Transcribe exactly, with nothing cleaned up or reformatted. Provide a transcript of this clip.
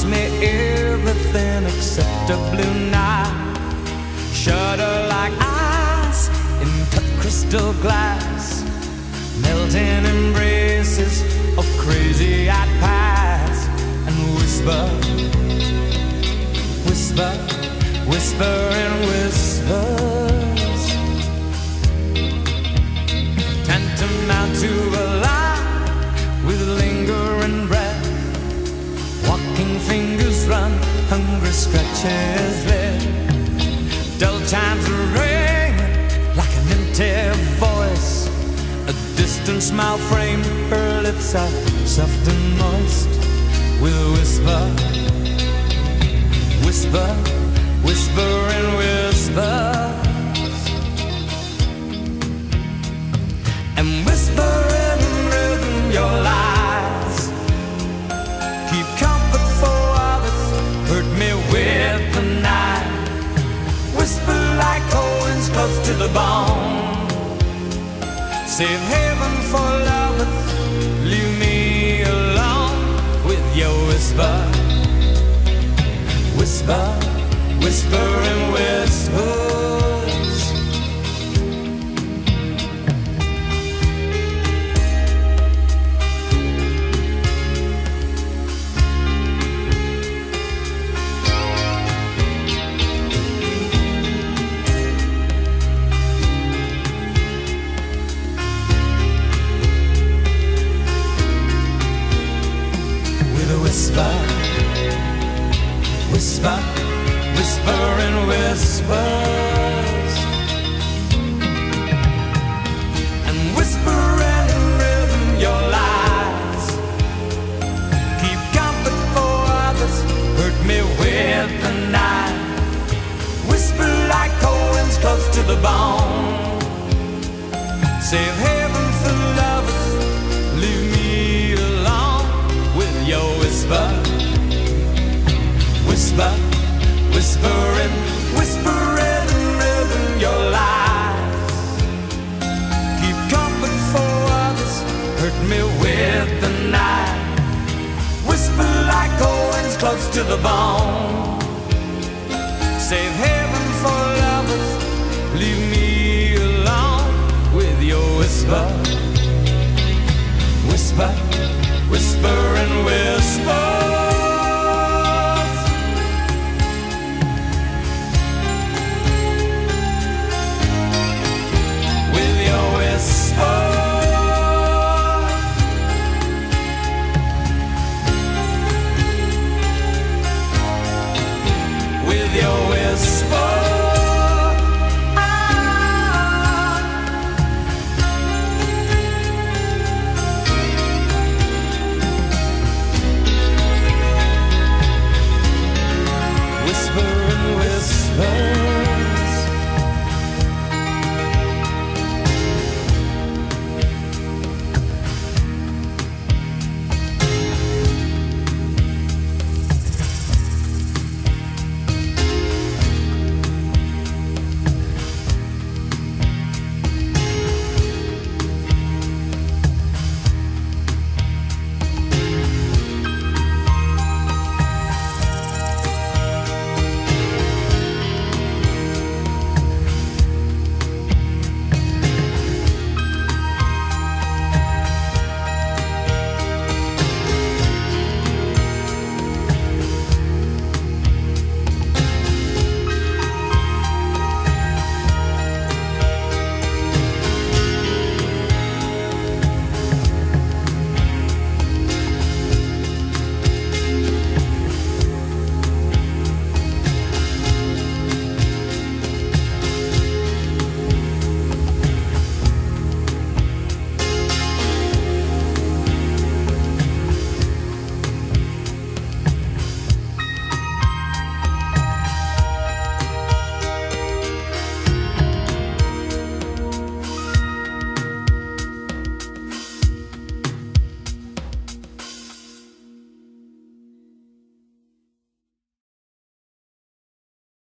me everything except a blue night. Shudder like ice in cut crystal glass, melting embraces of crazy-eyed pies. And whisper, whisper, whisper in whispers, tantamount to a lie with lingering breath. Walking fingers run, hungry scratches red. Dull chimes ring like an empty voice. A distant smile framed her lips are soft and moist. With a whisper, whisper, whisper and whispers, and whisper in rhythm your lies. Keep comfort for others, hurt me with the night. Whisper like coins close to the bone. Save heaven for lovers, leave me alone with your whisper, whisper, whisper and whispers. Whisper, whisper, whisper and whispers, and whisper in rhythm your lies. Keep comfort for others, hurt me with the night. Whisper like coins close to the bone. Save heaven for lovers, leave me alone with your whisper, whisper, whisper and whisper in rhythm your lies. Keep comfort for others, hurt me with the night. Whisper like coins close to the bone. Save heaven for lovers, leave me alone with your whisper, whisper, whisper and whisper.